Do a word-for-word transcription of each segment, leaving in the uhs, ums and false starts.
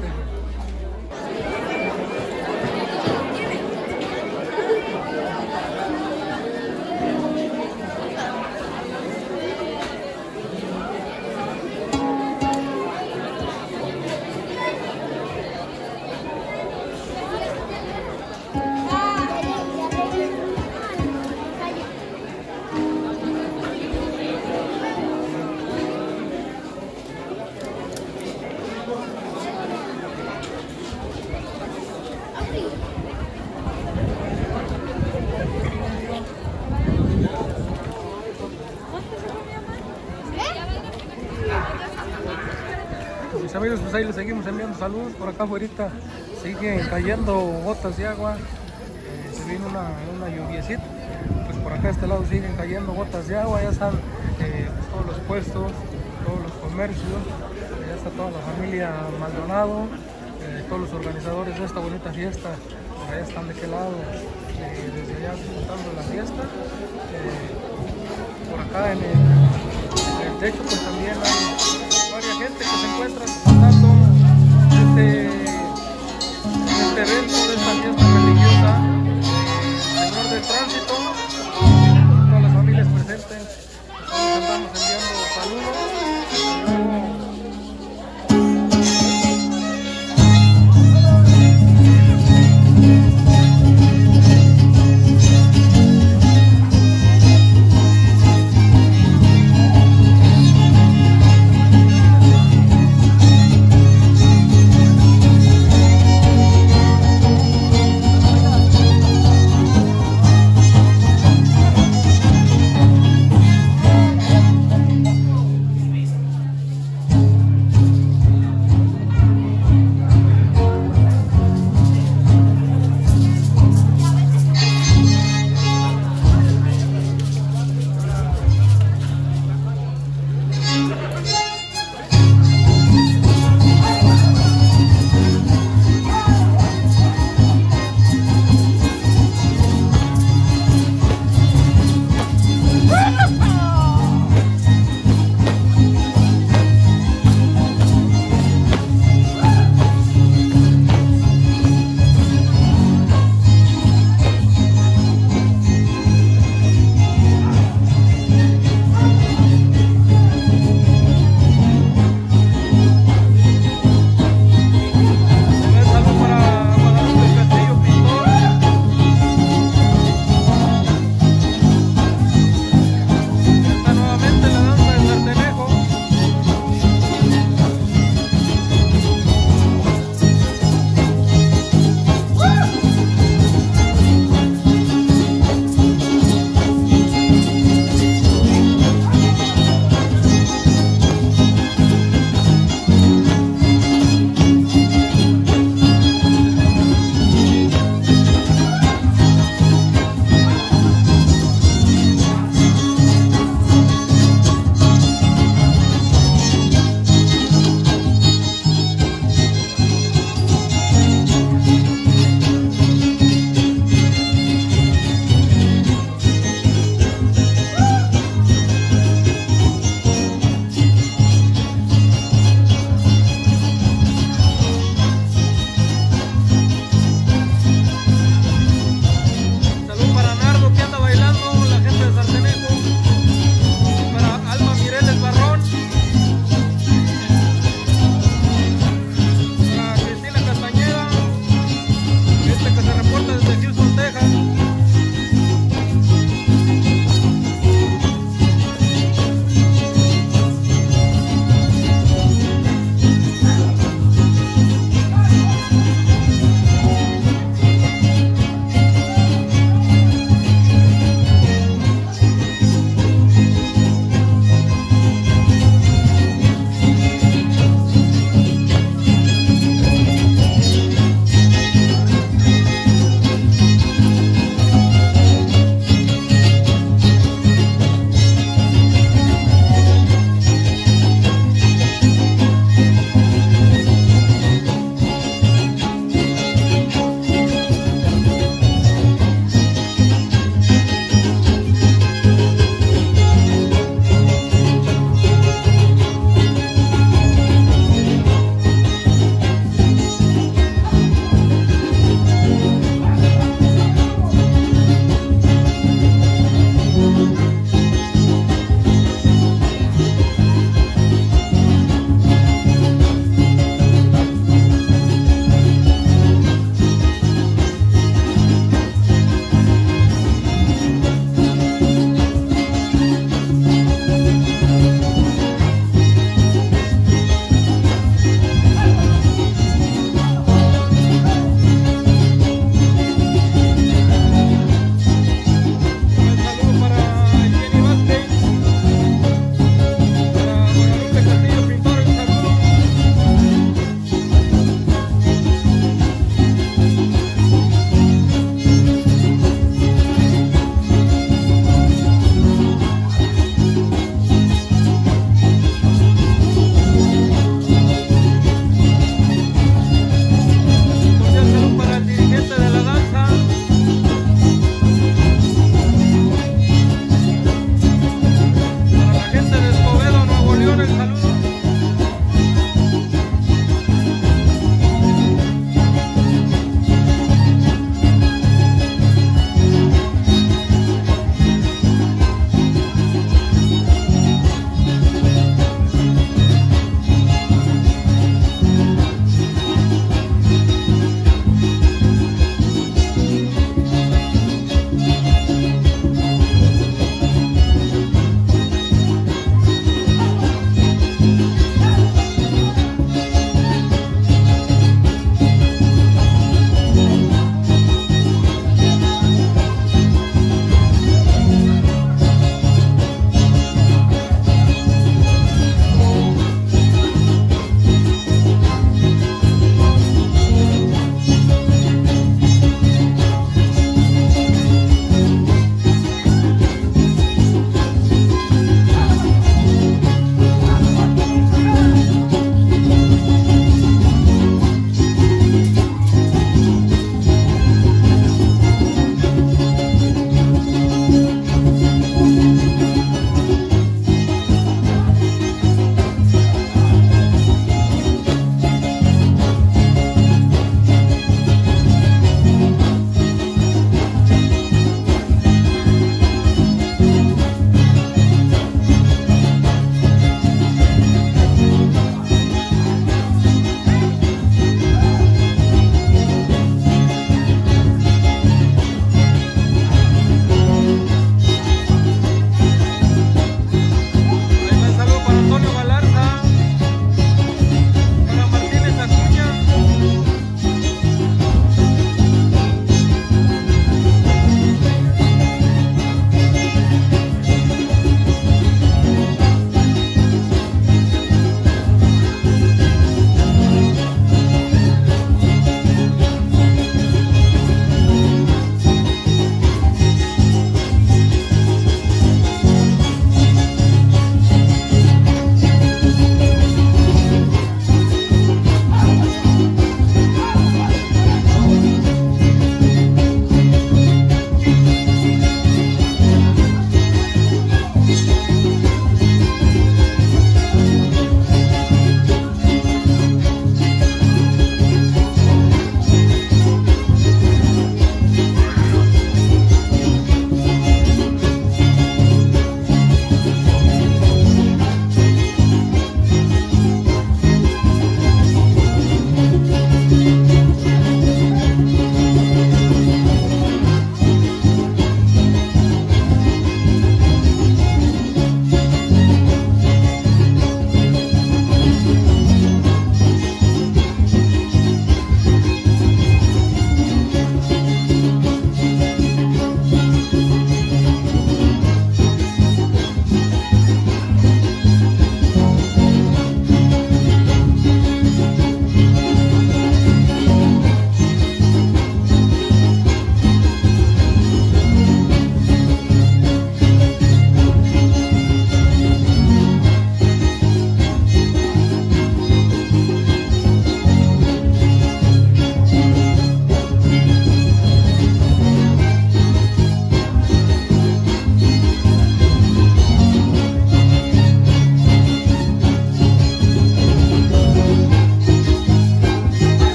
Mis amigos, pues ahí les seguimos enviando saludos. Por acá afuera siguen cayendo gotas de agua. Eh, se viene una, una lluviecita. Pues por acá a este lado siguen cayendo gotas de agua. Ya están eh, pues todos los puestos, todos los comercios. Ya está toda la familia Maldonado. Eh, todos los organizadores de esta bonita fiesta. Por allá están de qué lado. Eh, desde allá disfrutando la fiesta. Eh, por acá en el, en el techo pues también hay varias gente que se encuentra disfrutando este, este evento, de esta fiesta religiosa. Eh, señor del tránsito, todas las familias presentes, les andamos enviando saludos.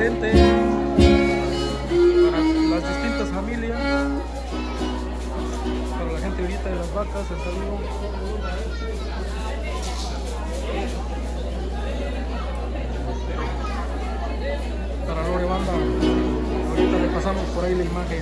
diferente para las distintas familias, para la gente ahorita de las vacas, el saludo. Para Lore Banda, ahorita le pasamos por ahí la imagen.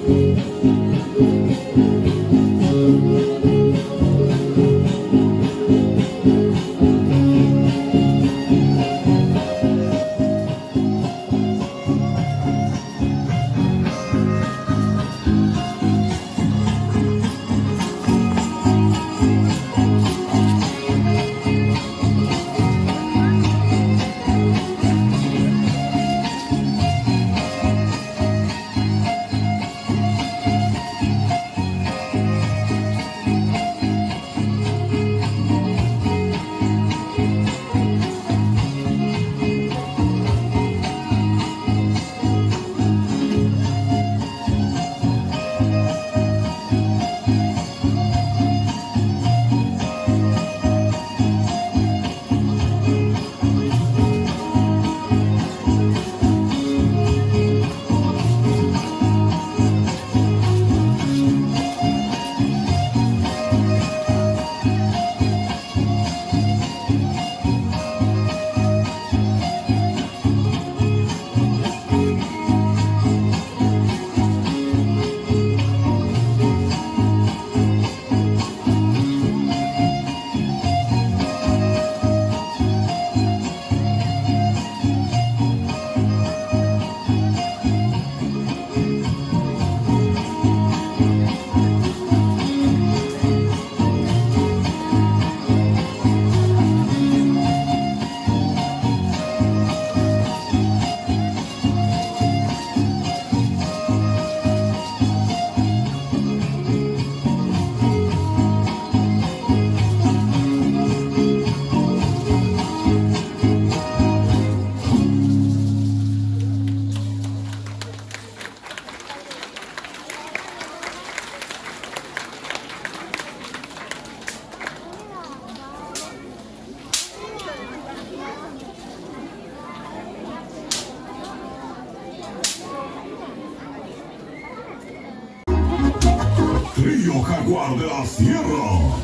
Trío Jaguar de la Sierra.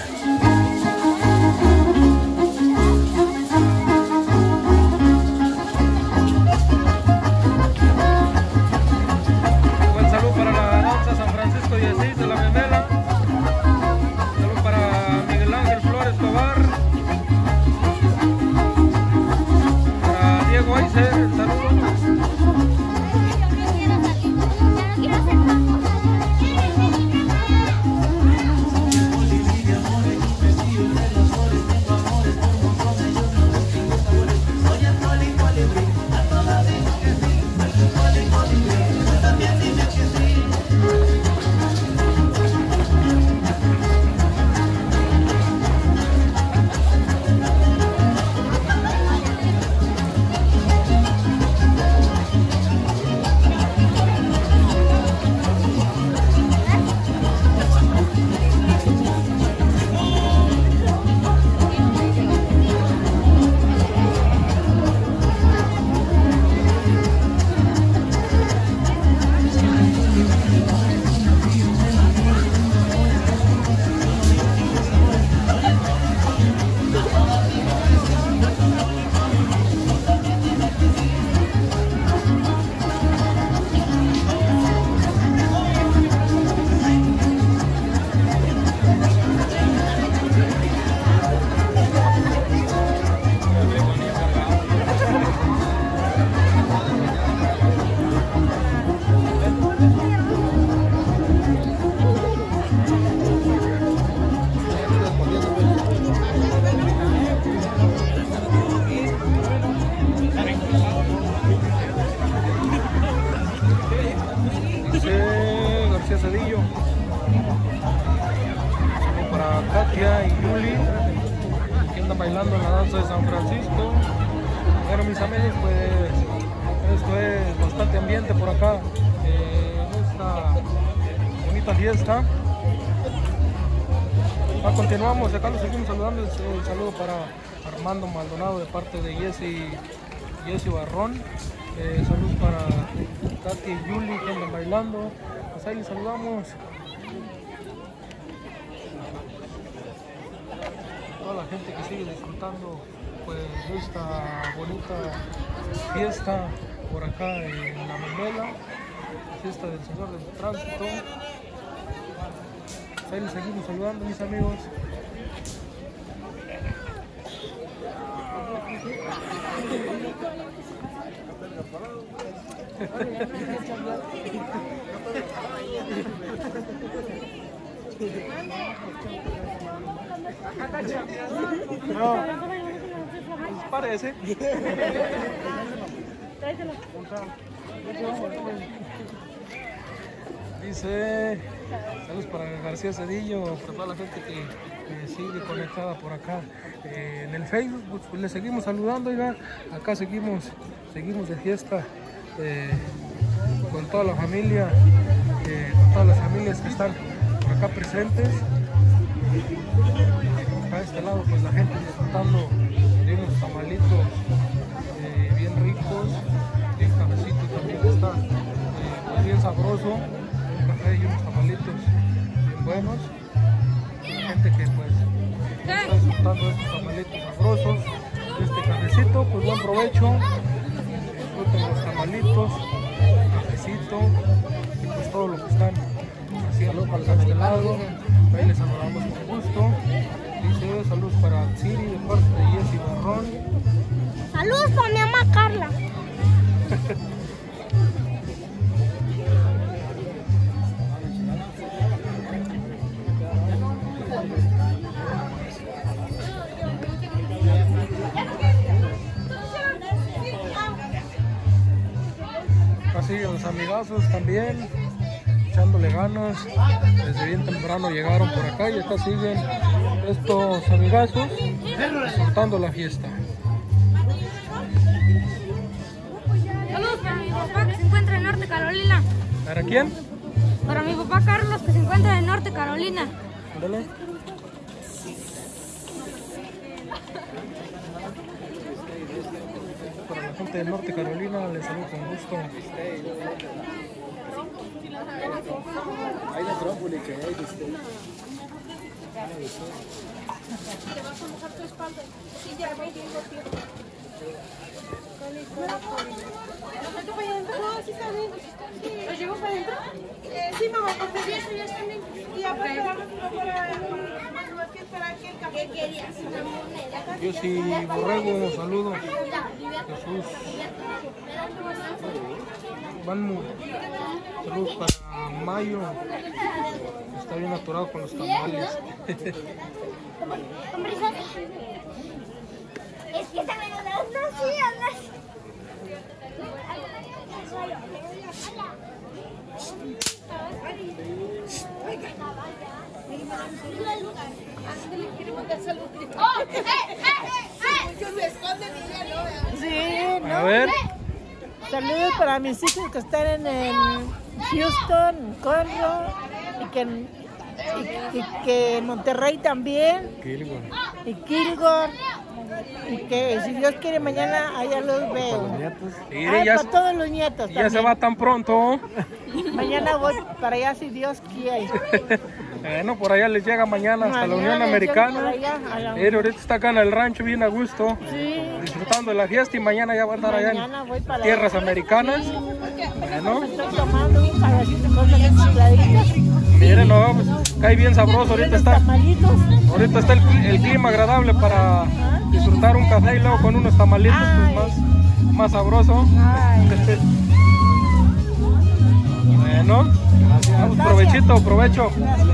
Katia y Yuli, que andan bailando en la danza de San Francisco. Bueno, mis amigos, pues esto es bastante ambiente por acá eh, en esta bonita fiesta. Ah, continuamos, acá los seguimos saludando. Un saludo para Armando Maldonado de parte de Jesse, Jesse Barrón. Eh, saludos para Katia y Yuli, que andan bailando. Pues ahí les saludamos. Toda la gente que sigue disfrutando pues de esta bonita fiesta por acá en La Memela. fiesta del Señor del Tránsito. Pues ahí les seguimos saludando, mis amigos. No, parece. Dice, saludos para García Cedillo, para toda la gente que eh, sigue conectada por acá eh, en el Facebook. Pues, pues le seguimos saludando, oiga, acá seguimos, seguimos de fiesta eh, con toda la familia, eh, con todas las familias que están por acá presentes. Acá a este lado pues la gente disfrutando de unos tamalitos eh, bien ricos, bien cafecito también que está eh, pues bien sabroso, un café y unos tamalitos bien buenos. La gente que pues está disfrutando de estos tamalitos sabrosos, de este cafecito, pues buen provecho, disfruten los tamalitos, cafecito y pues todo lo que están haciendo para este lado. Ahí les saludamos con gusto. Dice saludos para Siri de parte de Jessy Barrón. Saludos para mi mamá Carla. Acá siguen los amigazos también, echándole ganas. Desde bien temprano llegaron por acá y acá siguen estos amigazos disfrutando la fiesta. Saludos para mi papá que se encuentra en Norte Carolina. ¿Para quién? Para mi papá Carlos que se encuentra en Norte Carolina. Ándale. Para la gente de Norte Carolina les saludo con gusto. ¿Los llevo para adentro? Eh, sí, mamá, porque ya eso ya está bien. Y aparte vamos para esperar que el café querías. Yo sí, Borrego, saludos. Jesús. Van saludos para Mayo. Está bien atorado con los tamales. Es que también andas así, andas. Sí, A ver. saludos para mis hijos que están en, en Houston, Conroe, y que, en- y, y que en Monterrey también, y Kilgore, y que si Dios quiere mañana allá los veo. Mire, Ay, ya, para todos los nietos ya se también. va tan pronto. Mañana voy para allá si Dios quiere. Bueno, por allá les llega mañana hasta la Mañana Unión les llego por Americana. allá, a la- Mire, ahorita está acá en el rancho bien a gusto, Sí. disfrutando de la fiesta y mañana ya va a andar allá Mañana voy en para tierras allá. americanas. Bueno, Estoy tomando un cabecito con unas enchiladitas. miren, no, pues, cae bien sabroso, ahorita Unos está, tamalitos. ahorita está el, el clima agradable para disfrutar un café y luego con unos tamalitos pues, más, más sabroso. Ay. Bueno, vamos, provechito, provecho.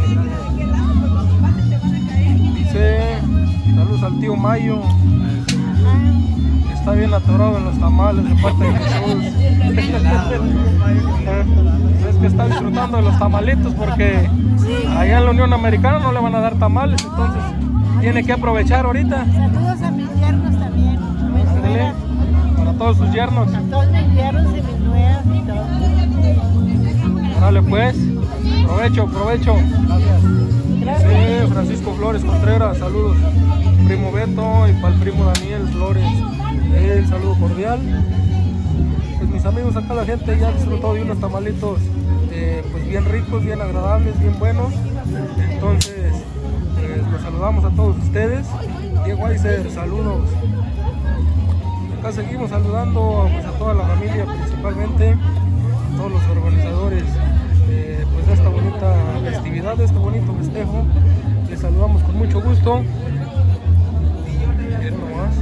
Dice, saludos al tío Mayo, que está bien atorado en los tamales de parte de Jesús. Es que está disfrutando de los tamalitos porque allá en la Unión Americana no le van a dar tamales, entonces tiene que aprovechar ahorita. Saludos a mis yernos también. A mis Ándele, nueras, para todos sus yernos. a todos mis yernos y mis nueras y todo. Órale pues, provecho, provecho. Gracias. Sí, Francisco Flores Contreras, saludos. Primo Beto y para el primo Daniel Flores, el saludo cordial. Pues mis amigos, acá la gente ya disfrutó de unos tamalitos eh, pues bien ricos, bien agradables, bien buenos. Entonces, eh, los saludamos a todos ustedes. Diego Aizer, saludos. Acá seguimos saludando pues, a toda la familia principalmente. todos los organizadores eh, pues de esta bonita festividad, de este bonito festejo. Les saludamos con mucho gusto. Miren nomás.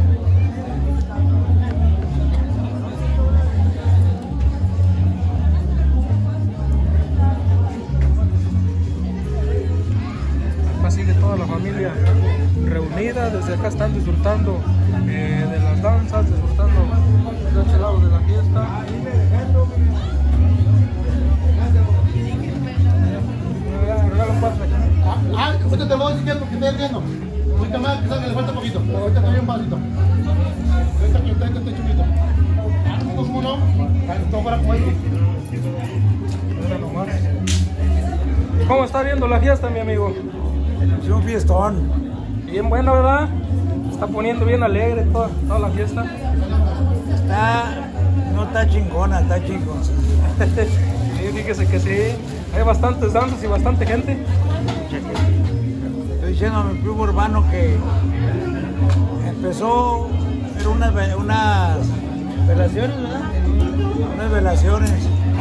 Acá sigue toda la familia reunida, desde acá están disfrutando eh, de las danzas, disfrutando de este lado de la fiesta. Ah, ah, ahorita te voy a decir qué es lo que estoy haciendo. Ahorita más, quizás me le falta poquito. Ahorita te doy un pasito. Ahorita que ahorita estoy chupito. Ah, ¿cómo no? Todo para como ahí. ¿Cómo está viendo la fiesta, mi amigo? Es un fiestón. Bien bueno, ¿verdad? Está poniendo bien alegre toda, toda la fiesta. Está, no está chingona, está chingón. Sí, fíjese que sí. Hay bastantes danzas y bastante gente. Estoy diciendo a mi primo hermano que empezó era unas, ve- unas velaciones, ¿verdad? Unas velaciones.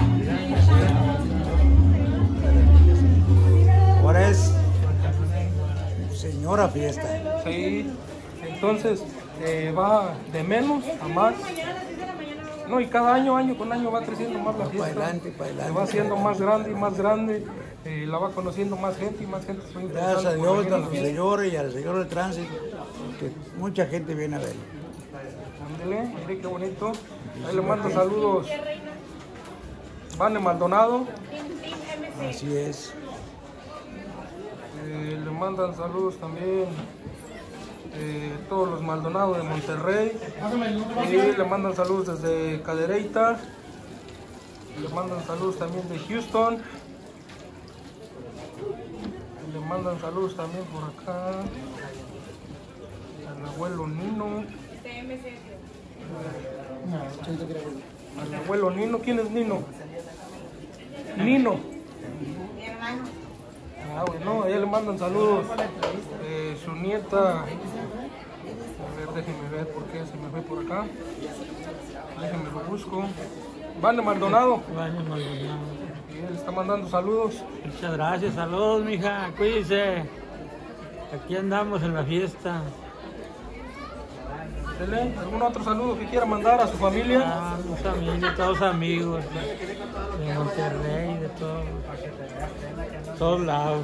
Ahora es señora fiesta. Sí. Entonces eh, va de menos a más. No, y cada año, año con año va creciendo más la Pa' fiesta. adelante, pa' adelante. Se va haciendo más grande y más grande. eh, la va conociendo más gente y más gente se va interesando Gracias a por Dios, venir a a la los fiesta. señores y al señor del tránsito, que mucha gente viene a verlo. Ándele, mire qué bonito. Ahí le mando saludos Vane Maldonado. Así es. Eh, le mandan saludos también eh, todos los Maldonados de Monterrey. Y le mandan saludos desde Cadereyta. Le mandan saludos también de Houston. Le mandan saludos también por acá al abuelo Nino. Al abuelo Nino. ¿Quién es Nino? Nino. Ah, bueno, a ella le mandan saludos. Eh, su nieta. A ver, déjenme ver por qué se me fue por acá. Déjenme lo busco. Vane Maldonado. Vale, Maldonado. Y él está mandando saludos. Muchas gracias, saludos, mija, cuídense. Aquí andamos en la fiesta. Dele, ¿algún otro saludo que quiera mandar a su familia? Ah, mis familia, todos amigos de Monterrey, de todo, todos lados.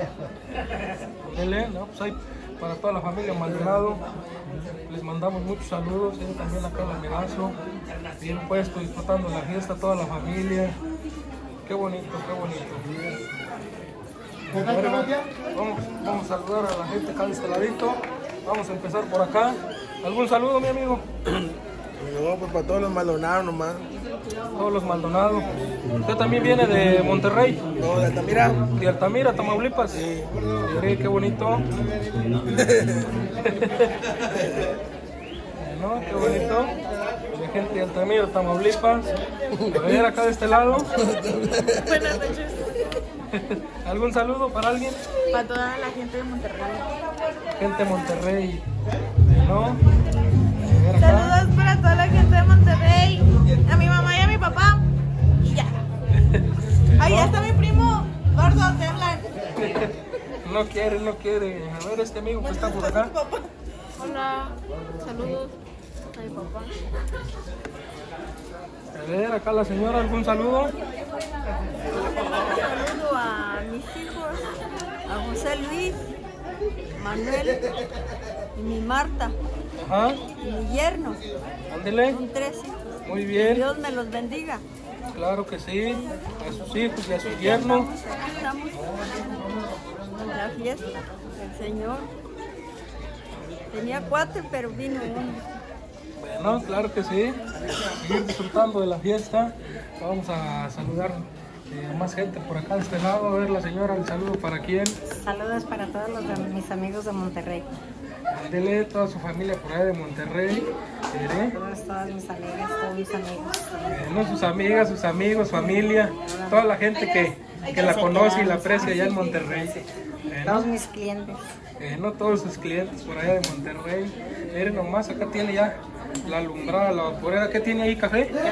Dele, no, pues ahí para toda la familia Maldonado. Les mandamos muchos saludos. Él también acá en el Megazo. Bien puesto, disfrutando la fiesta, toda la familia. Qué bonito, qué bonito. Bueno, vamos, vamos a saludar a la gente acá de este ladito. Vamos a empezar por acá. ¿Algún saludo, mi amigo? No, pues para todos los Maldonados nomás. Todos los Maldonados. ¿Usted también viene de Monterrey? No, de Altamira. ¿De Altamira, Tamaulipas? Sí. Mire, qué bonito. ¿No? Qué bonito. De gente de Altamira, Tamaulipas. A ver, acá de este lado. Buenas noches. ¿Algún saludo para alguien? Para toda la gente de Monterrey. Gente de Monterrey. ¿No? A ver acá. Saludos para toda la gente de Monterrey. A mi mamá y a mi papá. Y ya. Ahí está mi primo gordo, te hablan. No quiere, no quiere. A ver, este amigo que está por acá. Hola, saludos a mi papá. A ver, acá la señora, ¿algún saludo? Saludo a mis hijos, a José Luis, Manuel y mi Marta Ajá, y mi yerno. ándele. Son tres hijos. Muy bien, Dios me los bendiga. claro que sí. A sus hijos y a sus yernos. Aquí estamos en la fiesta del Señor. Tenía cuatro, pero vino uno. Bueno, claro que sí. Seguir disfrutando de la fiesta. Vamos a saludar eh, a más gente por acá de este lado. A ver, la señora, el saludo para quién. Saludos para todos los de mis amigos de Monterrey. Dele toda su familia por allá de Monterrey. Mire. Todas, todas mis amigas, todos mis amigos. Bueno, sus amigas, sus amigos, familia, toda la gente que, que la conoce y la aprecia allá en Monterrey. Bueno, Todos mis clientes. bueno, todos sus clientes por allá de Monterrey. Miren nomás, acá tiene ya la alumbrada, la vaporera. ¿Qué tiene ahí? ¿Café?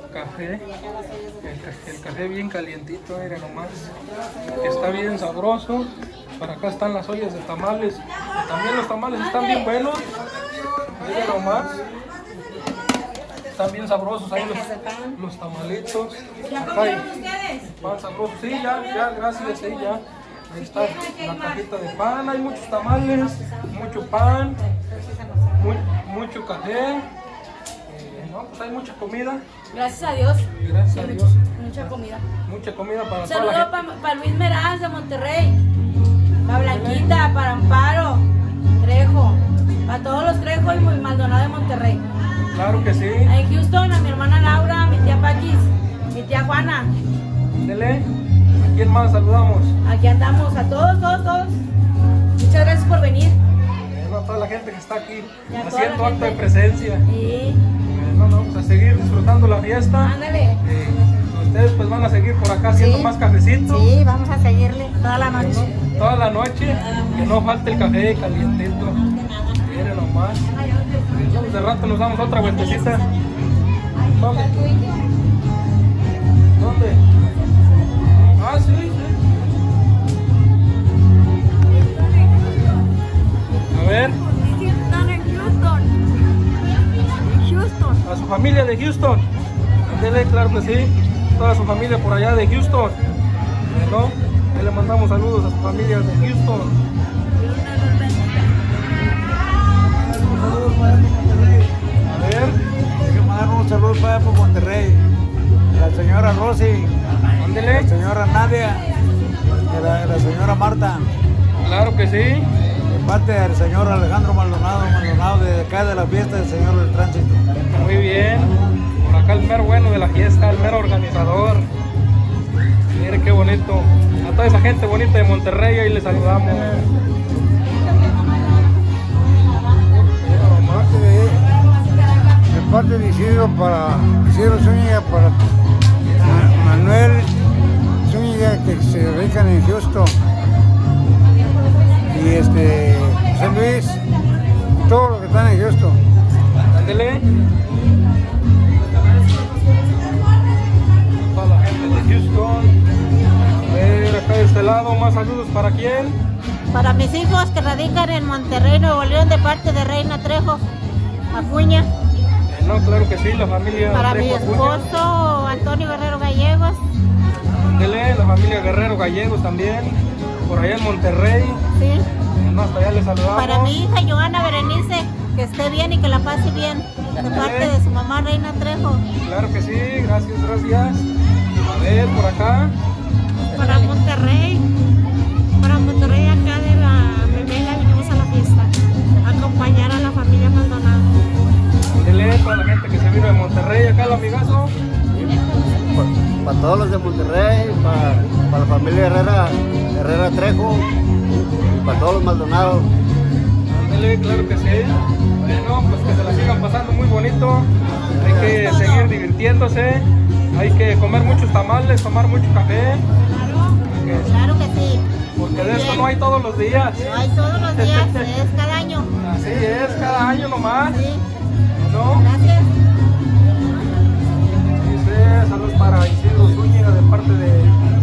café, el, ca- el café bien calientito, miren nomás, está bien sabroso. Para acá están las ollas de tamales, también los tamales están bien buenos, miren nomás, están bien sabrosos ahí los, los tamalitos. Acá hay pan sabroso, sí, ya, ya, gracias, sí, ya. Ahí está la cajita de pan, hay muchos tamales, mucho pan, mu- mucho café, eh, no, pues hay mucha comida. Gracias a Dios. Gracias a Dios. Mucha comida. Mucha comida para Un toda la saludo gente. para Luis Meraz de Monterrey, para Blanquita, para Amparo, Trejo, para todos los Trejo y Maldonado de Monterrey. Claro que sí. Ahí en Houston, a mi hermana Laura, a mi tía Paquis, mi tía Juana. Dele. ¿A quién más saludamos? Aquí andamos, a todos, todos, todos. Muchas gracias por venir. Bueno, a toda la gente que está aquí Y a toda haciendo la acto de gente. presencia. Sí. Bueno, vamos a seguir disfrutando la fiesta. Ándale. Eh, ustedes pues van a seguir por acá haciendo Sí. más cafecito. Sí, vamos a seguirle toda la noche. Toda la noche, que no falte el café calientito. Miren nomás. Entonces, de rato nos damos otra vueltecita. ¿Dónde? ¿Dónde? Ah, sí, sí. A ver, Están en Houston. En Houston. a su familia de Houston. Ándele, claro que sí. Toda su familia por allá de Houston. Bueno, ahí le mandamos saludos a su familia de Houston. A ver, Hay que mandar un saludo para allá por Monterrey. A la señora Rosy, a ándele. la señora Nadia, y a la, a la señora Marta. Claro que sí. De parte del señor Alejandro Maldonado, Maldonado de acá de la fiesta del señor del tránsito. Muy bien. Por acá el mero bueno de la fiesta, el mero organizador. Mire qué bonito. A toda esa gente bonita de Monterrey, ahí les saludamos. Parte de, de parte de Isidro para Isidro Zúñiga, para Ma- Manuel Zúñiga, que se dedican en Houston, y este San Luis, todos los que están en Houston. Ándele. Toda la gente de Houston. A ver, acá de este lado, más saludos para quién. Para mis hijos que radican en Monterrey, Nuevo León, de parte de Reina Trejo Acuña. Eh, no, claro que sí, la familia. Para mi Trejo Acuña. esposo Antonio Guerrero Gallegos. Ándele, la familia Guerrero Gallegos también. Por allá en Monterrey. Sí. Eh, no, hasta allá les saludamos. Para mi hija Joana Berenice, que esté bien y que la pase bien, de parte de su mamá Reina Trejo. Claro que sí, gracias, gracias. A ver, por acá. Para Monterrey, para Monterrey acá de la Memela vinimos a la fiesta, a acompañar a la familia Maldonado. Dele, toda la gente que se vino de Monterrey, acá el amigazo. Para, para todos los de Monterrey, para, para la familia Herrera, Herrera Trejo, y para todos los Maldonados. Dele, claro que sí. Bueno, pues que se la sigan pasando muy bonito. Hay que seguir divirtiéndose. Hay que comer muchos tamales, tomar mucho café. Porque, Claro que sí. porque de esto no hay todos los días. No hay todos los días, es cada año. Así es, cada año nomás. Sí. ¿No? Gracias. Dice, saludos para Isidro Zúñiga de parte de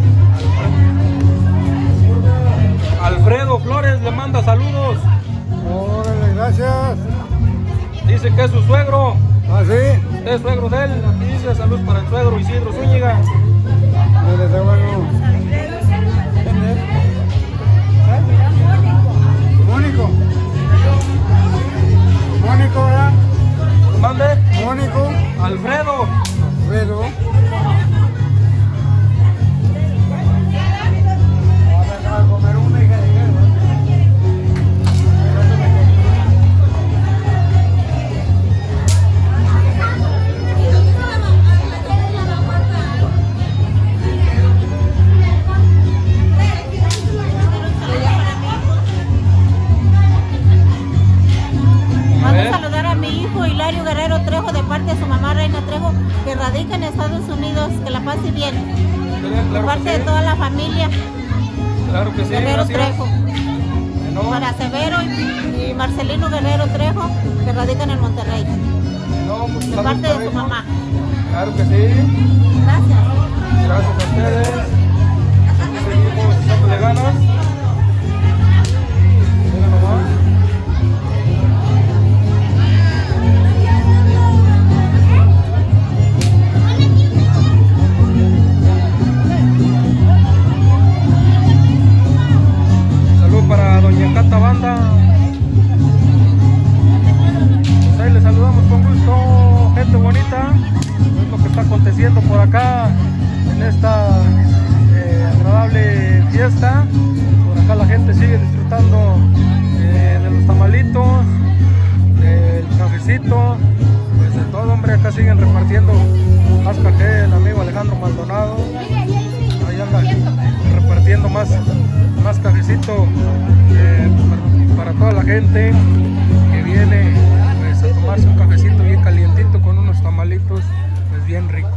Alfredo Flores, le manda saludos. Órale, gracias. Dice que es su suegro. ¿Ah, sí? Usted es suegro de él. Aquí dice saludos para el suegro Isidro Zúñiga. Mire, está bueno. Mónico. Mónico, ¿verdad? Mande. Mónico. Alfredo. Alfredo. Mando a saludar a mi hijo Hilario Guerrero Trejo de parte de su mamá Reina Trejo, que radica en Estados Unidos, que la pase bien. De Claro parte que de sí. toda la familia Claro que sí, Guerrero gracias. Trejo. No, Para Severo y, y Marcelino Guerrero Trejo, que radican en Monterrey. no, pues, De saludos parte para de su ellos. mamá. Claro que sí. Gracias. Gracias a ustedes. Seguimos echándole ganas. Mira nomás. Salud para doña Cata Banda. Pues ahí le saludamos con gusto, gente bonita. Es lo que está aconteciendo por acá en esta eh, agradable fiesta. Por acá la gente sigue disfrutando eh, de los tamalitos, del cafecito, pues de todo, hombre. Acá siguen repartiendo más café el amigo Alejandro Maldonado. Ahí anda repartiendo más, más cafecito eh, para, para toda la gente que viene pues, a tomarse un cafecito bien calientito con unos tamalitos pues bien ricos.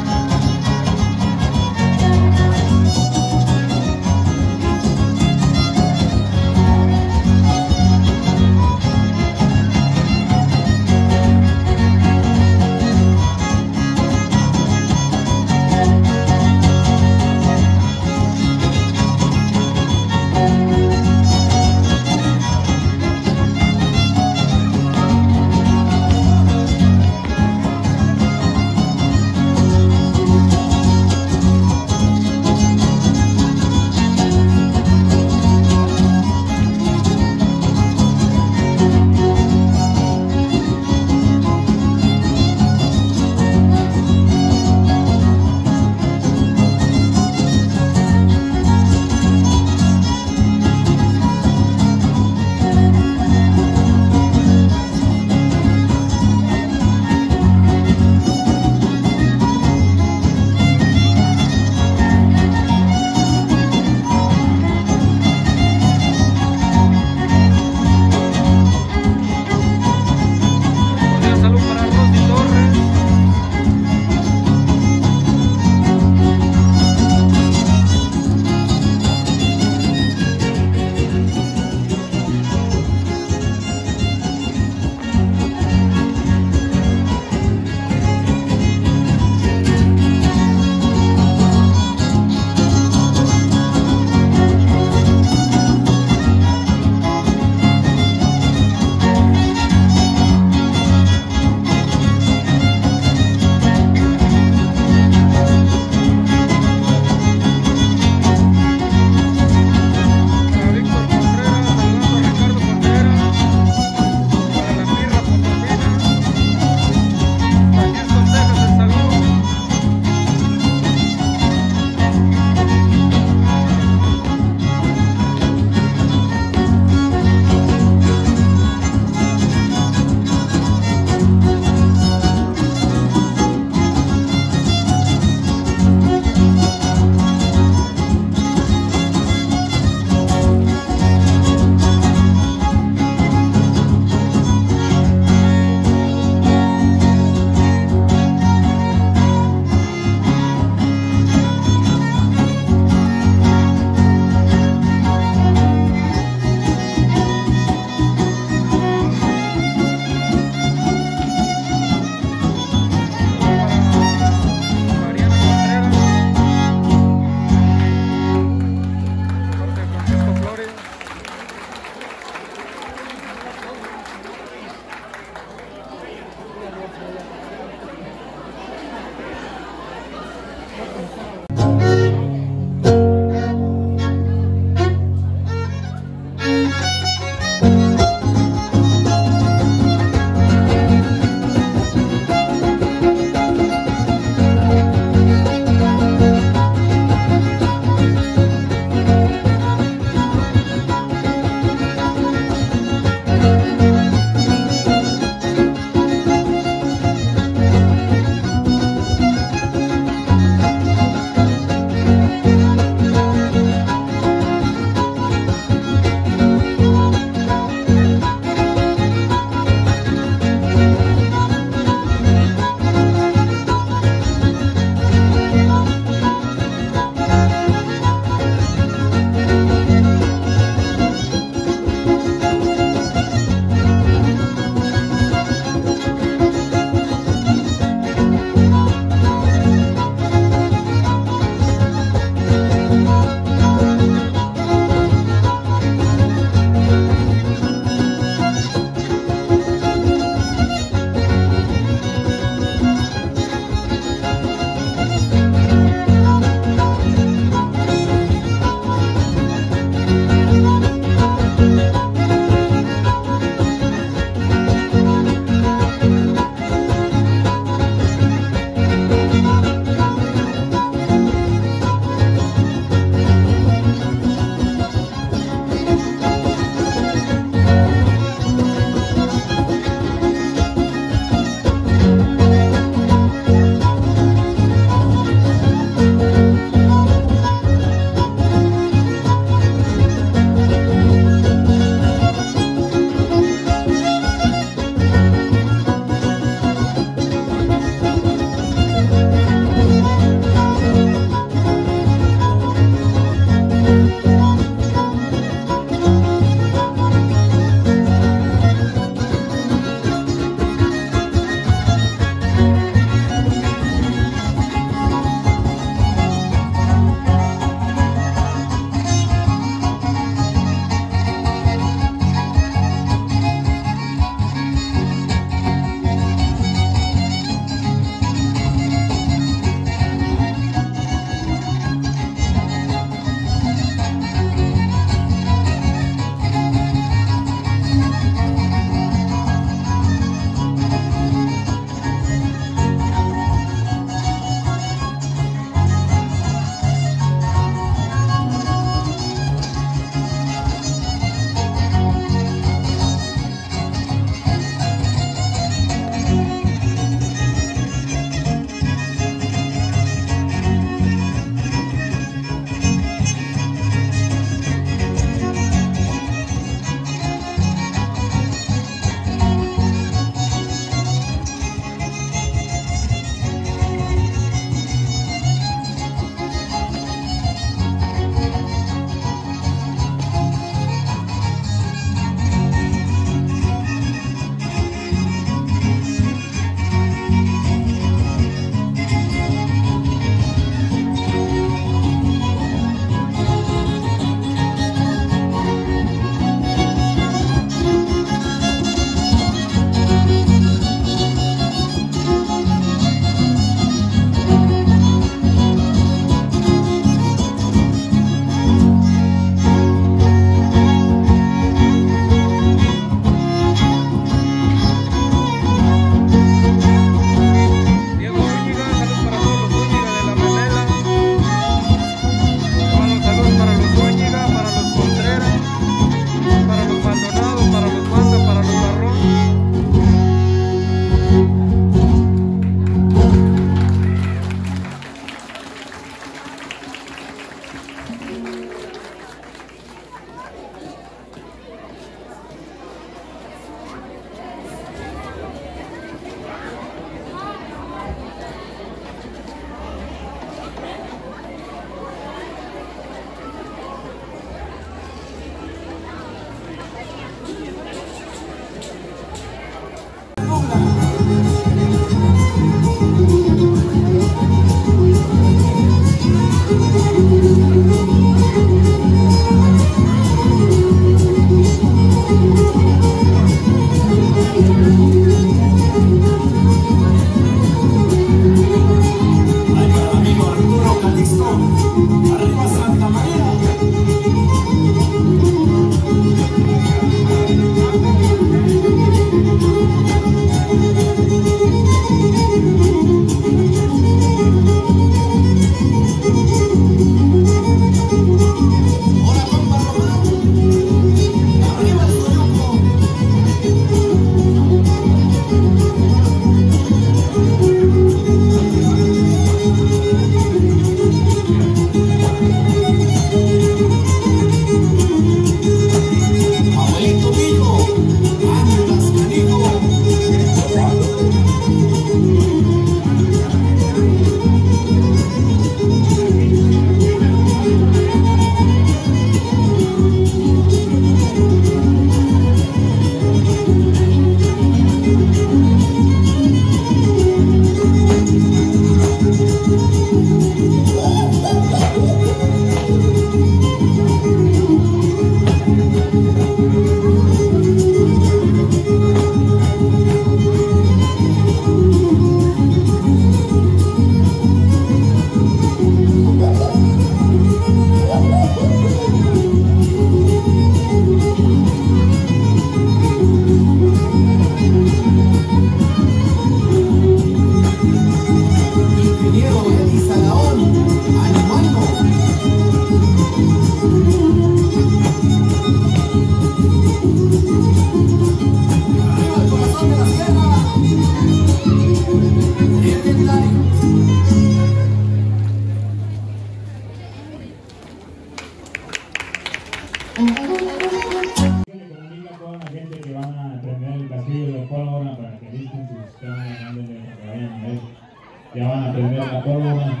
Ya van a prender la pólvora.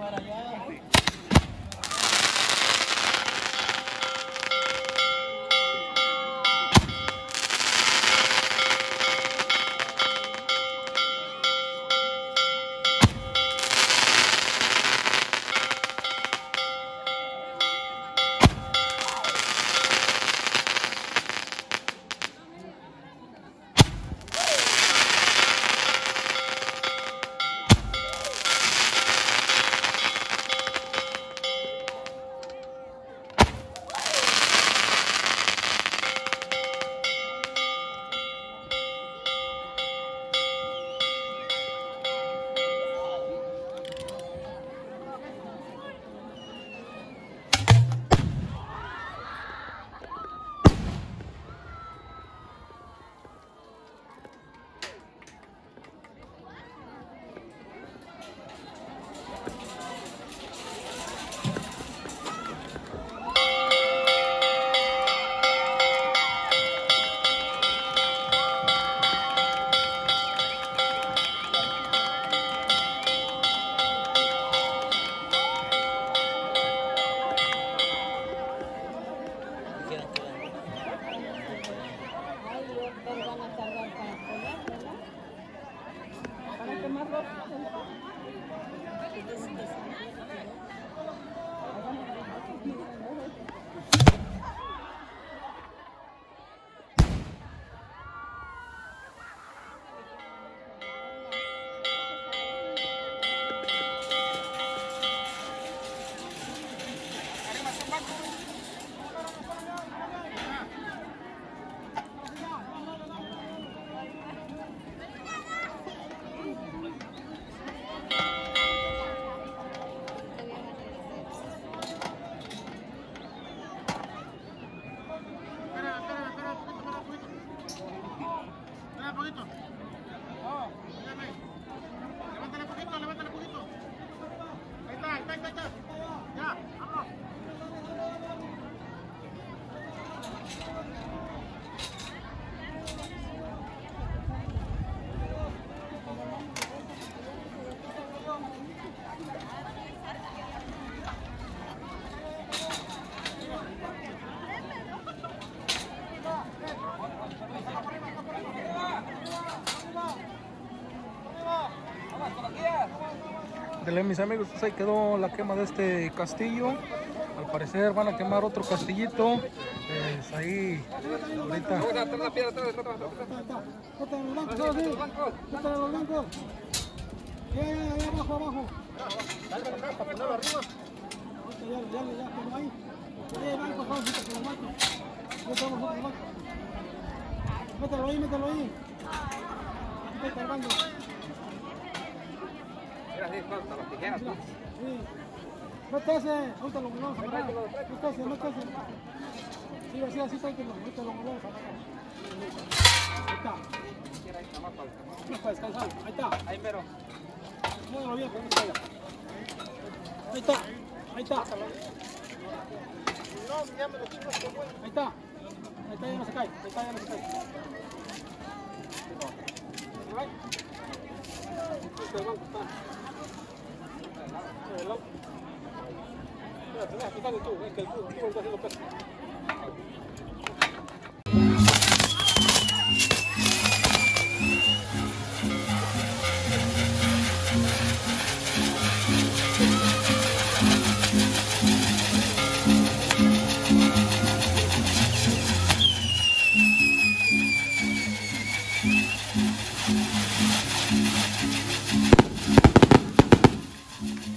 Dele, mis amigos, pues ahí quedó la quema de este castillo. Al parecer van a quemar otro castillito. Pues ahí, ahorita. Ya, ya, ya, abajo, abajo. Dale, dale, para ponerlo arriba. Ya, ya, ya, como ahí. Ya, ya, por favor, que lo mato. Ya estamos nosotros, mato. Mételo ahí, mételo ahí. Estoy cargando. Mira, sí, falta las tijeras, tú. Sí. Métese, ahorita lo vamos a agarrar. Métese, métese. Sí, así, así, sáquenlo. Ahorita lo vamos a agarrar. Ahí está. No para descansar. Ahí está. Ahí mero. Muévelo bien, que no se caiga. Ahí está, ahí está. No, ya me lo chingo, ahí está. Ahí está, ya no se cae. Ahí está, ya no se cae. Este banco está. Espérate, fíjate tú, es que el cubo está haciendo peso.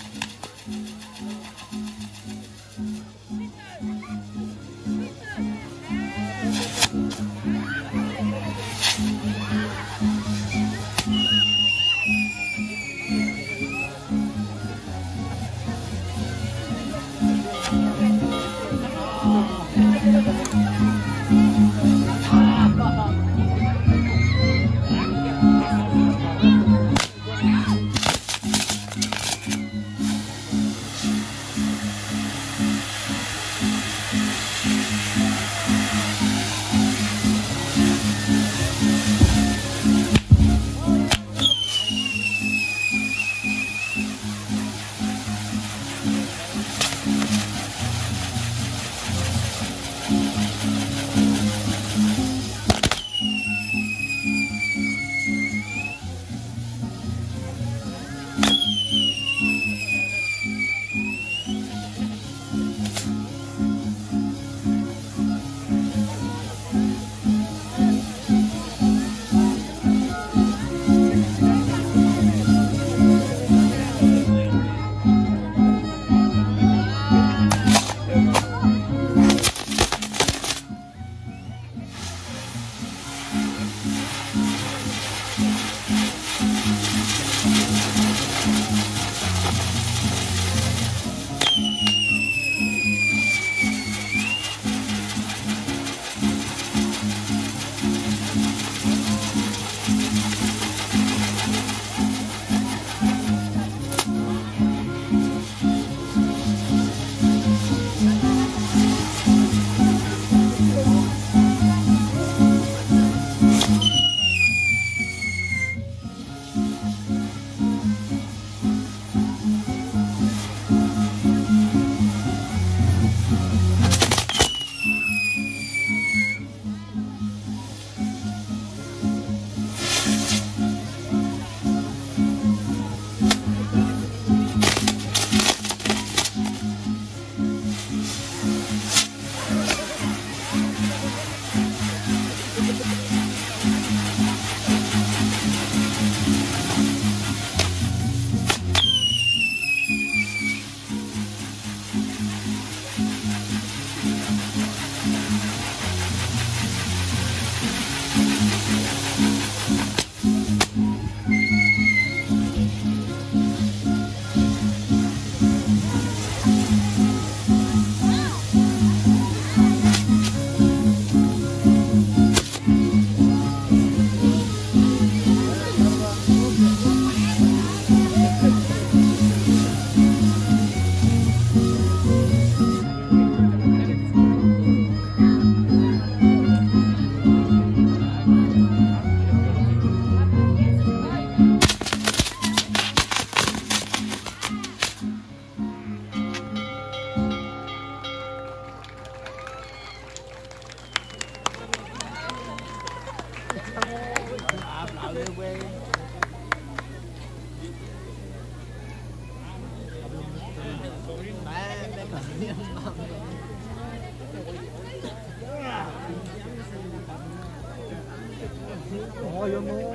Thank you. No, yo no.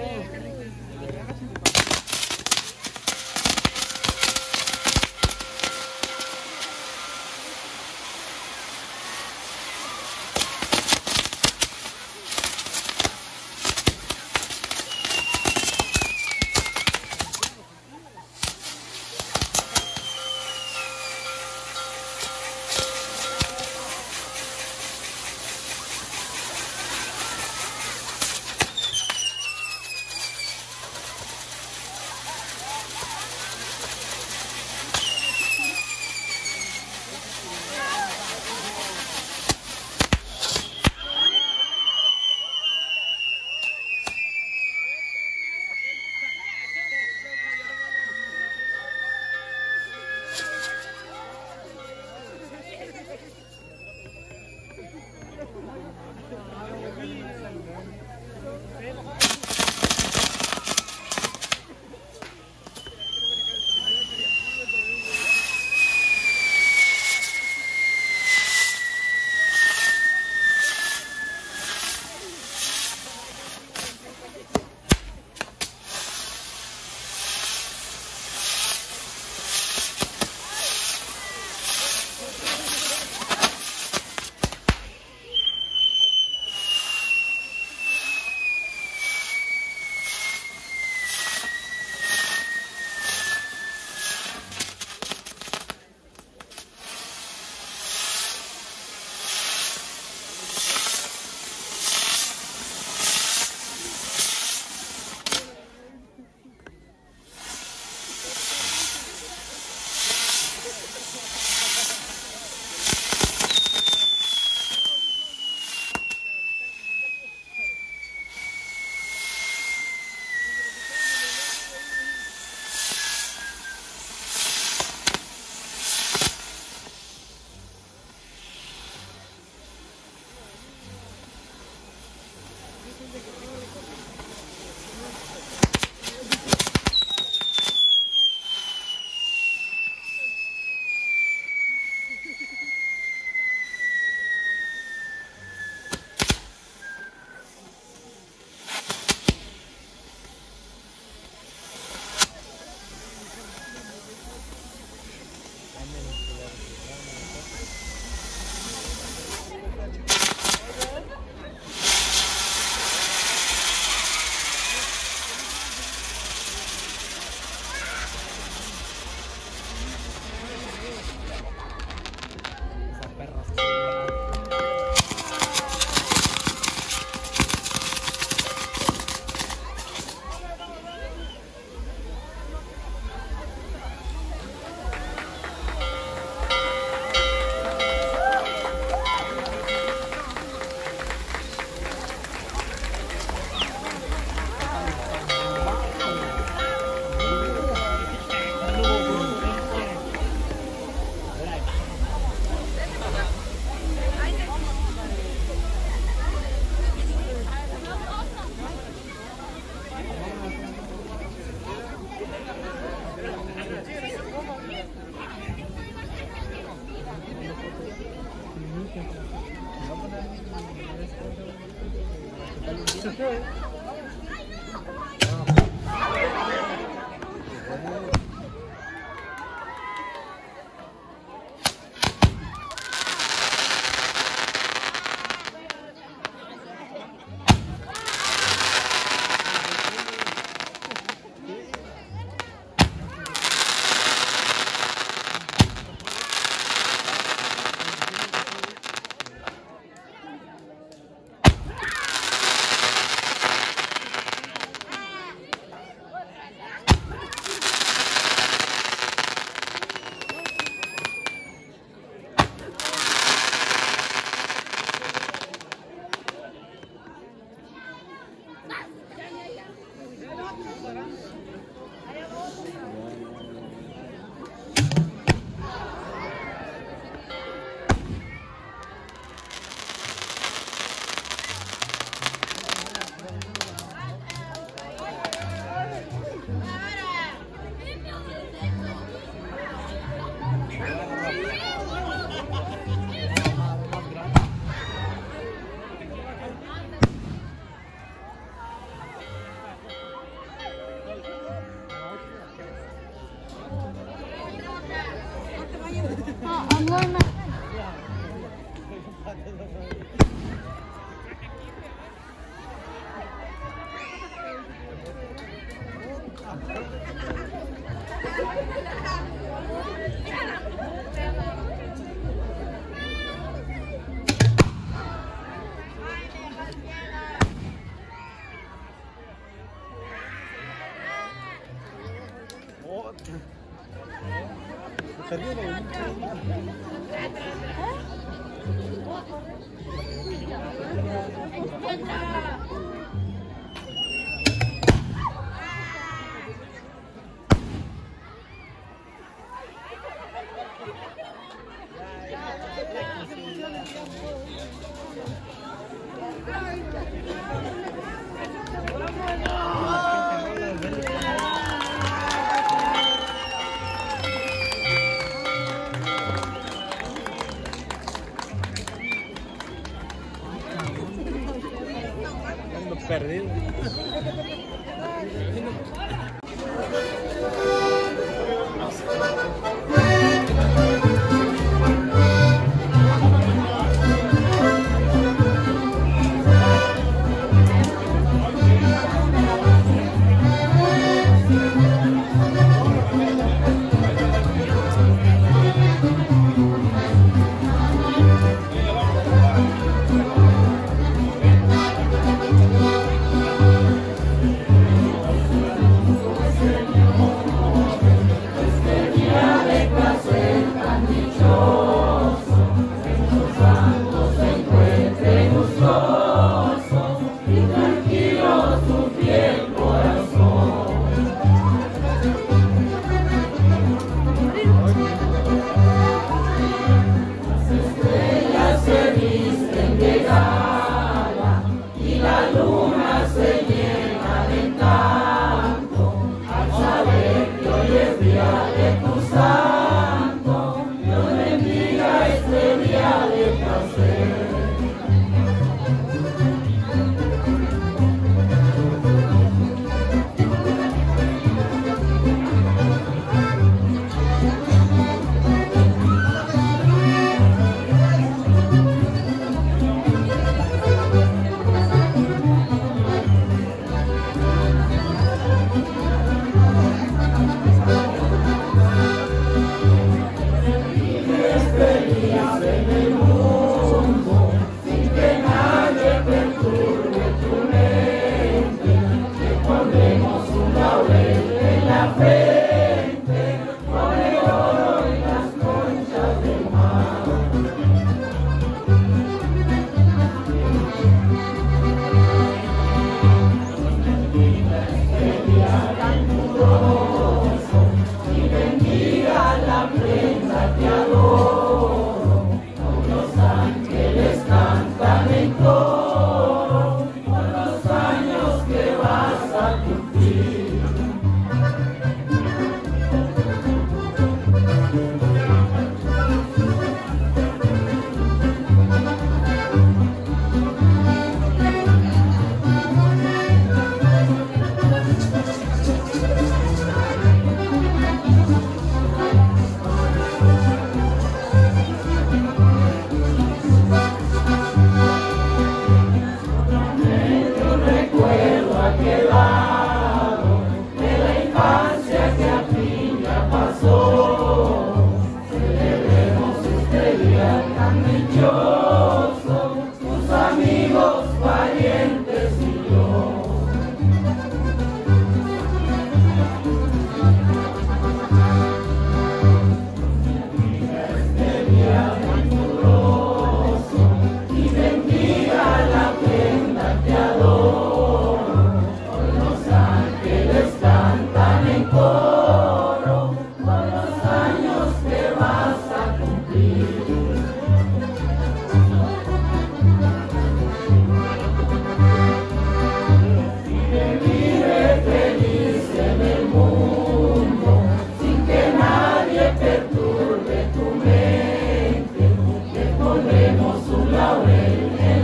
Perdido.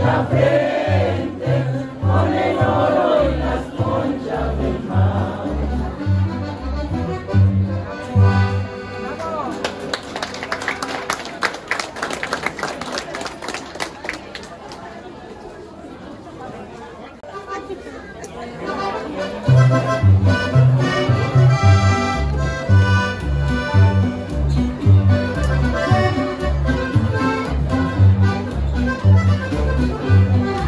la frente, con el oro y las conchas del mar. Thank you.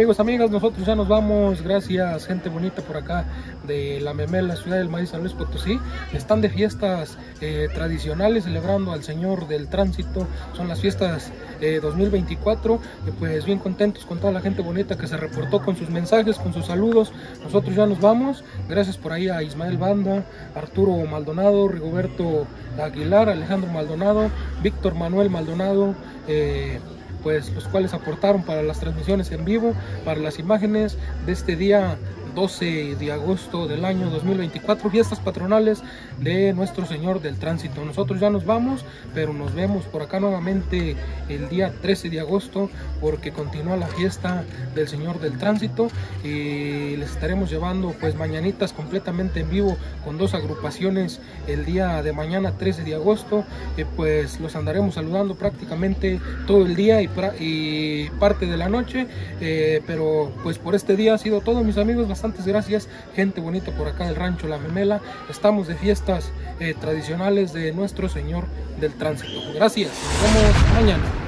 Amigos, amigas, nosotros ya nos vamos. Gracias, gente bonita por acá de La Memela, Ciudad del Maíz, San Luis Potosí. Están de fiestas eh, tradicionales celebrando al Señor del Tránsito. Son las fiestas eh, dos mil veinticuatro. Eh, pues bien contentos con toda la gente bonita que se reportó con sus mensajes, con sus saludos. Nosotros ya nos vamos. Gracias por ahí a Ismael Banda, Arturo Maldonado, Rigoberto Aguilar, Alejandro Maldonado, Víctor Manuel Maldonado, eh, pues los cuales aportaron para las transmisiones en vivo, para las imágenes de este día doce de agosto del año dos mil veinticuatro, fiestas patronales de Nuestro Señor del Tránsito. Nosotros ya nos vamos, pero nos vemos por acá nuevamente el día trece de agosto, porque continúa la fiesta del Señor del Tránsito y les estaremos llevando pues mañanitas completamente en vivo con dos agrupaciones el día de mañana trece de agosto. Eh, pues los andaremos saludando prácticamente todo el día y, y parte de la noche, eh, pero pues por este día ha sido todo, mis amigos. Bastantes gracias, gente bonita por acá del rancho La Memela. Estamos de fiestas eh, tradicionales de Nuestro Señor del Tránsito. Gracias, nos vemos mañana.